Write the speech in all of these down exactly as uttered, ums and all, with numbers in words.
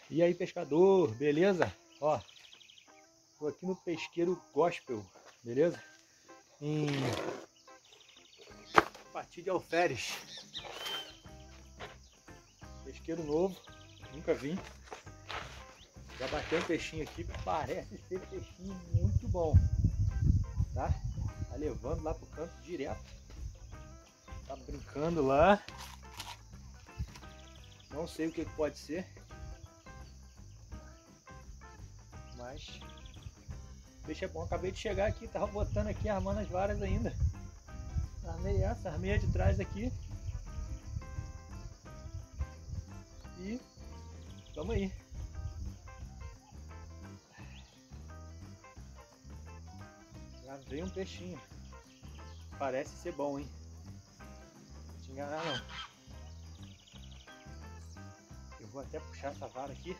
E aí, pescador, beleza? Ó, tô aqui no pesqueiro Gospel, beleza? Em Pati de Alferes. Pesqueiro novo, nunca vi. Já bateu um peixinho aqui, parece ser peixinho muito bom, tá? Tá levando lá pro canto direto. Tá brincando lá. Não sei o que pode ser. Mas o peixe é bom. Acabei de chegar aqui, tava botando aqui, armando as varas ainda. Armei essa, armei a de trás aqui. E vamos aí. Já veio um peixinho. Parece ser bom, hein? Não te enganar não. Eu vou até puxar essa vara aqui.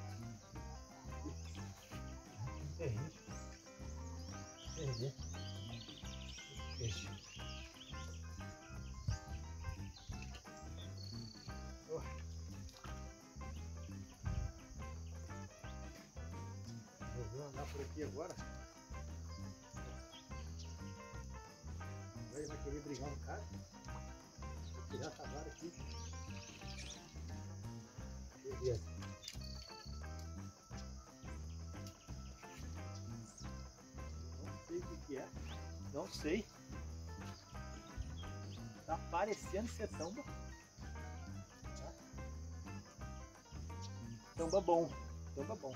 Tem risco. Perder. Peixe. Oh. Eu vou andar por aqui agora. Ele vai querer brigar um cara. Vou tirar essa vara aqui. Beleza. Não sei o que, que é. Não sei. Tá parecendo ser tamba. Tá? Tamba bom. Tamba bom.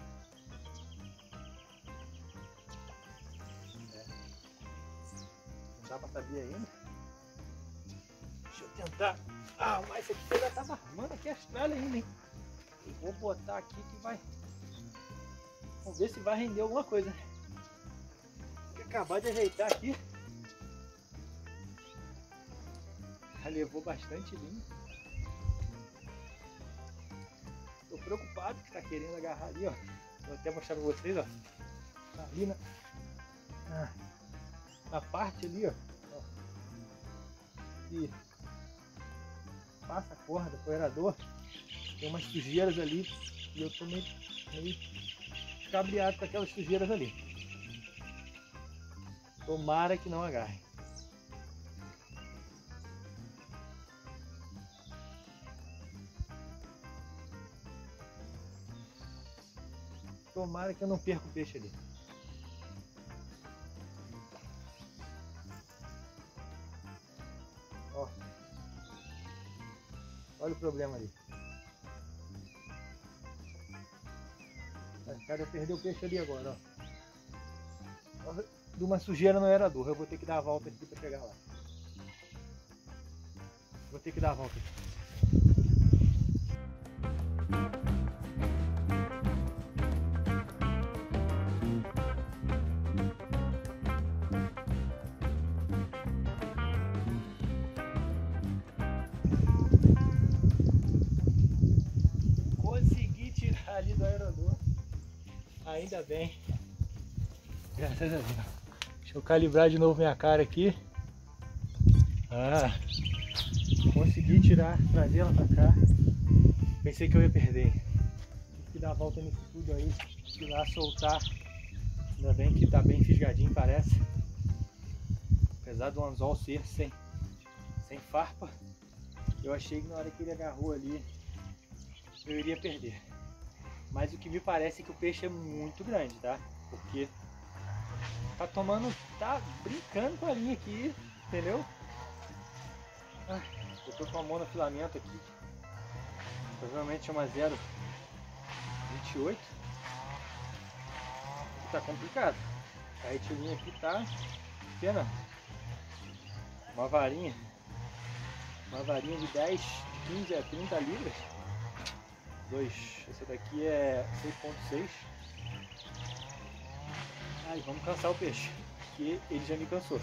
É. Não dá pra saber ainda. Deixa eu tentar. Ah, mas esse aqui já tava armando aqui as tralhas ainda, hein? Eu vou botar aqui que vai. Vamos ver se vai render alguma coisa. Vou acabar de ajeitar aqui. Já levou bastante linha. Tô preocupado que tá querendo agarrar ali, ó. Vou até mostrar pra vocês, ó. Tá ali na, na, na parte ali, ó. E passa a corda, poeirador. Tem umas sujeiras ali e eu tô meio, meio escabriado com aquelas sujeiras ali. Tomara que não agarre. Tomara que eu não perca o peixe ali. Ó. Olha o problema ali. Cara, eu perdi o peixe ali agora, ó. De uma sujeira no erador. Eu vou ter que dar a volta aqui para chegar lá. Vou ter que dar a volta aqui. Consegui tirar ali do aerador. Ainda bem. Graças a Deus. Deixa eu calibrar de novo minha cara aqui. Ah, consegui tirar, trazer ela pra cá. Pensei que eu ia perder. Tive que dar a volta nesse tudo aí, ir lá soltar. Ainda bem que tá bem fisgadinho, parece. Apesar do anzol ser sem, sem farpa, eu achei que na hora que ele agarrou ali, eu iria perder. Mas o que me parece é que o peixe é muito grande, tá? Porque tá tomando, tá brincando com a linha aqui, entendeu? Ah, eu tô com a monofilamento aqui, provavelmente é uma zero vinte e oito. Tá complicado. A retilinha aqui tá pena. Uma varinha, uma varinha de dez, quinze a trinta libras. Dois. Essa daqui é seis ponto seis. Ai, vamos cansar o peixe, porque ele já me cansou.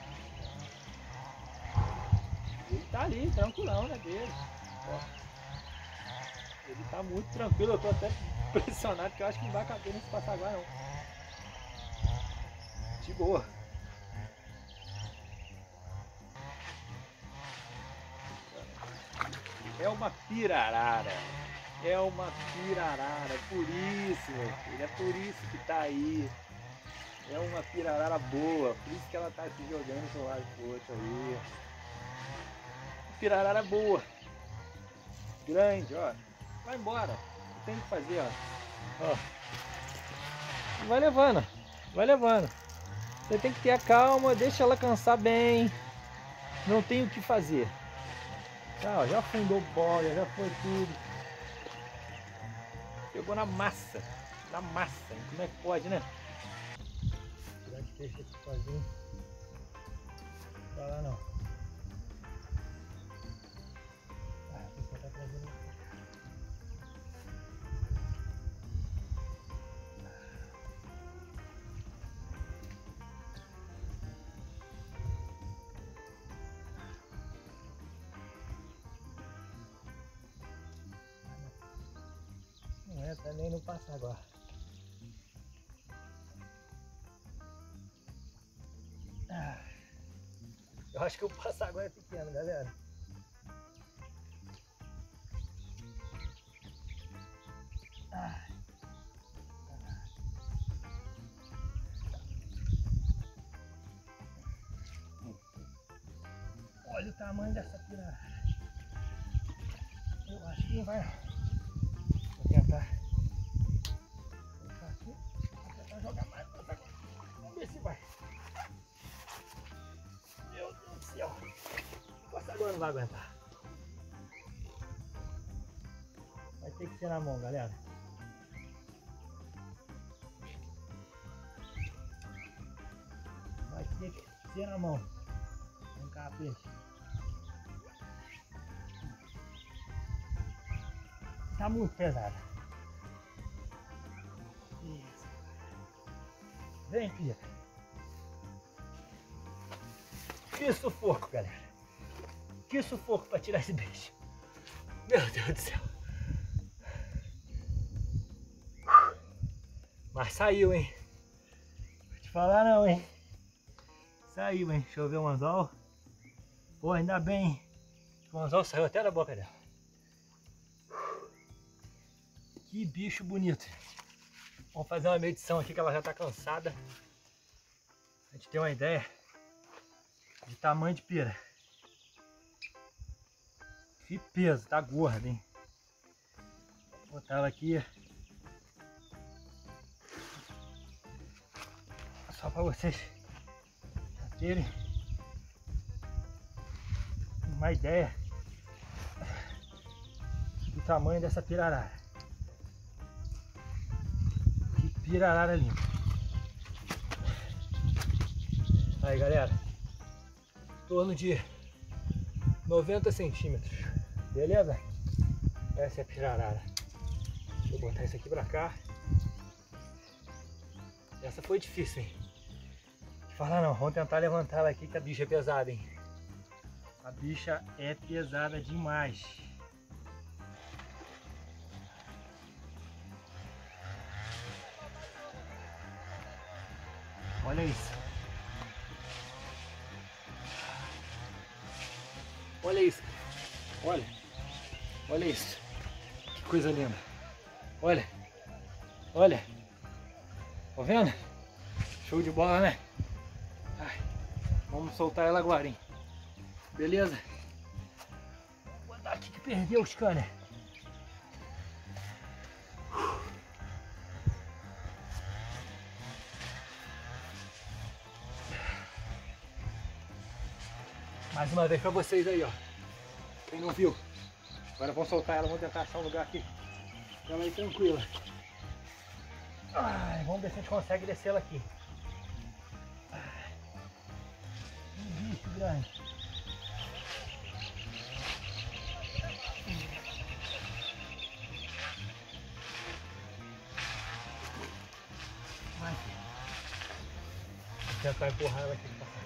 Ele tá ali, tranquilão, né, dele. Ó. Ele tá muito tranquilo, eu tô até pressionado, que eu acho que não vai caber nesse passaguá não. De boa. É uma pirarara. É uma pirarara, é por isso, meu filho, é por isso que tá aí. É uma pirarara boa, por isso que ela tá se jogando de um lado pro outro aí. Pirarara boa, grande, ó. Vai embora, não tem o que fazer, ó. Ó. Vai levando, vai levando. Você tem que ter a calma, deixa ela cansar bem. Não tem o que fazer. Já, ó, já afundou boia, já foi tudo. Pegou na massa, na massa. Como é que pode, né? Tirar de peixe aqui sozinho. Não vai lá não. Ah, a pessoa tá trazendo. Não é, também não passa agora. Ah, eu acho que o passaguá é pequeno, galera. Ah. Olha o tamanho dessa pirarara. Eu acho que não vai não. Vou tentar colocar aqui. Vou tentar jogar mais. Vamos ver se vai. Meu Deus do céu. O passaguá não vai aguentar. Vai ter que ser na mão, galera. Vai ter que ser na mão. Vem cá, peixe. Tá muito pesada. Isso. Vem, pia. Que sufoco, galera. Que sufoco para tirar esse bicho. Meu Deus do céu. Mas saiu, hein? Vou te falar não, hein? Saiu, hein? Deixa eu ver o anzol. Pô, ainda bem. O anzol saiu até da boca dela. Que bicho bonito. Vamos fazer uma medição aqui que ela já está cansada. A gente tem uma ideia de tamanho de pira. Que peso, tá gorda, hein? Vou botar ela aqui. Só para vocês terem uma ideia do tamanho dessa pirarara. Que pirarara linda. Aí, galera, em torno de noventa centímetros, beleza? Essa é a pirarara. Deixa eu botar isso aqui pra cá. Essa foi difícil, hein? Falar não, vamos tentar levantar ela aqui que a bicha é pesada, hein? A bicha é pesada demais. Olha isso. Olha isso. Olha. Olha isso. Que coisa linda. Olha. Olha. Tá vendo? Show de bola, né? Ai, vamos soltar ela agora, hein? Beleza? Vou botar aqui que perdeu os caras. Mais uma vez pra vocês aí, ó. Quem não viu. Agora vamos soltar ela, vamos tentar achar um lugar aqui. Ela aí tranquila. Ai, vamos ver se a gente consegue descer ela aqui. Ai, que bicho grande. Vai. Vou tentar empurrar ela aqui pra cá.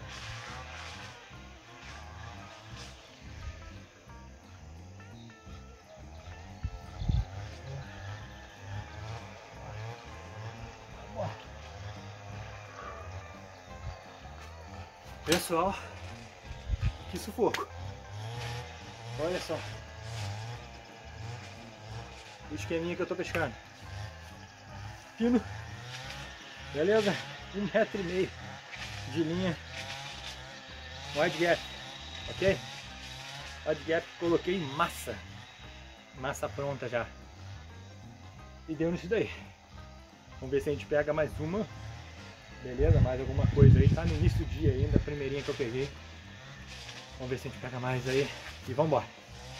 Pessoal, que sufoco. Olha só. o esqueminha que eu tô pescando. Fino, beleza? Um metro e meio de linha wide gap, ok? Wide gap, coloquei massa, massa pronta já. E deu nisso daí. Vamos ver se a gente pega mais uma, beleza? Mais alguma coisa aí, tá no início do dia ainda, a primeirinha que eu peguei. Vamos ver se a gente pega mais aí e vamos embora.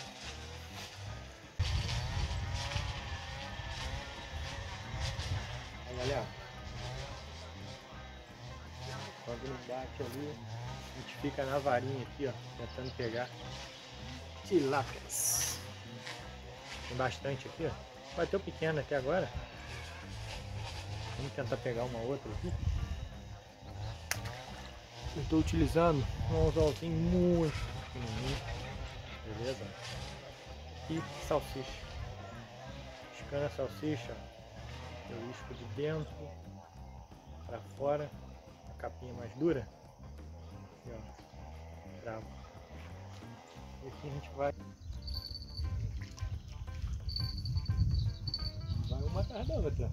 Aí, galera, quando não bate ali, a gente fica na varinha aqui, ó, tentando pegar tilápias. Tem bastante aqui, ó. Bateu pequeno até agora. Vamos tentar pegar uma outra aqui. Eu estou utilizando um anzolzinho muito pequenininho, beleza? E salsicha. Piscando a salsicha, eu isco de dentro para fora, a capinha mais dura. Aqui, ó, travo. E aqui a gente vai, vai uma atrás da outra.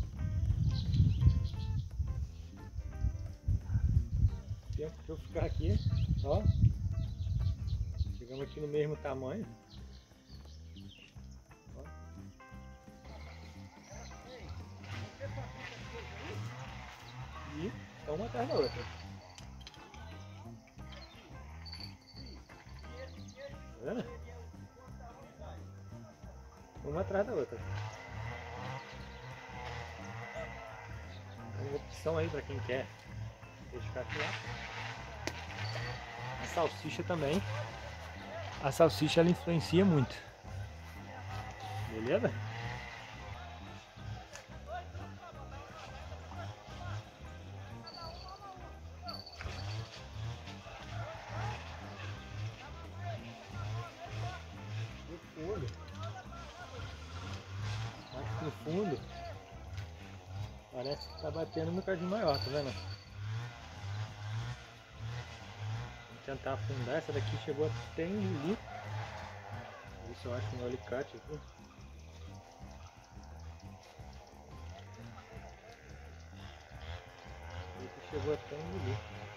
Tempo que eu ficar aqui, ó, chegamos aqui no mesmo tamanho, ó. E estão uma atrás da outra, tá vendo? Uma atrás da outra. Tem uma opção aí para quem quer pescar aqui lá. A salsicha também, a salsicha ela influencia muito, beleza? No fundo, mais pro fundo, parece que tá batendo no cadinho maior, tá vendo? Tentar afundar, essa daqui chegou até engolir. Isso eu acho um alicate aqui. Esse chegou até engolir.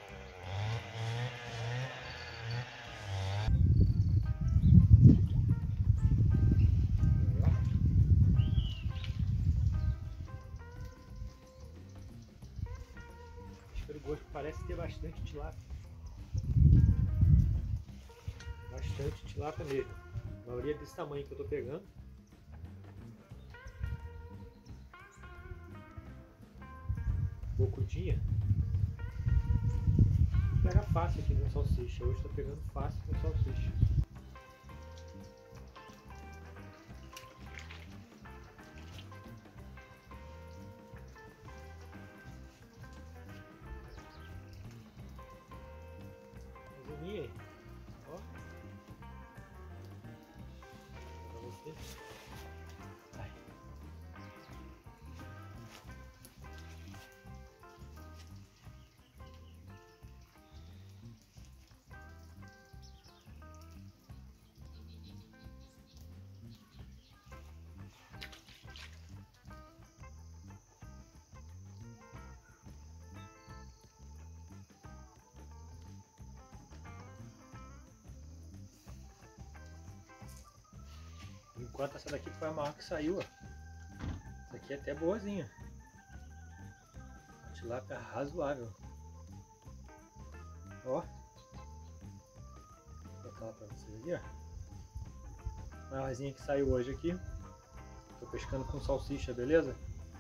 Esse perigoso parece ter bastante tilápia. Bastante tilápia mesmo. A maioria desse tamanho que eu tô pegando. Bocudinha. Pega fácil aqui com salsicha. Hoje tô pegando fácil com salsicha. Resuminha aí. Ó. Pra você. Vai. Enquanto essa daqui foi a maior que saiu, ó. Essa aqui é até boazinha. Tilápia razoável. Ó. Vou botar ela pra vocês aqui, ó. A maiorzinha que saiu hoje aqui. Tô pescando com salsicha, beleza?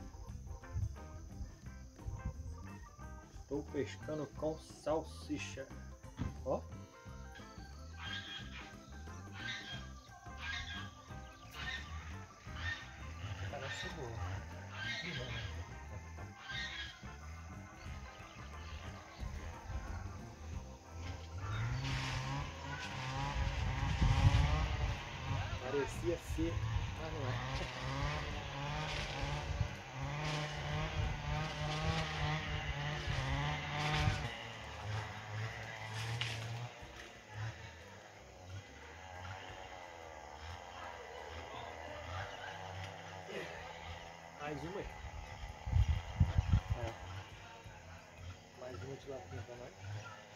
Estou pescando com salsicha. Ó. Parece boa. Parecia ser, mas não é. Mais uma aí. É. Mais uma tilapinha pra nós.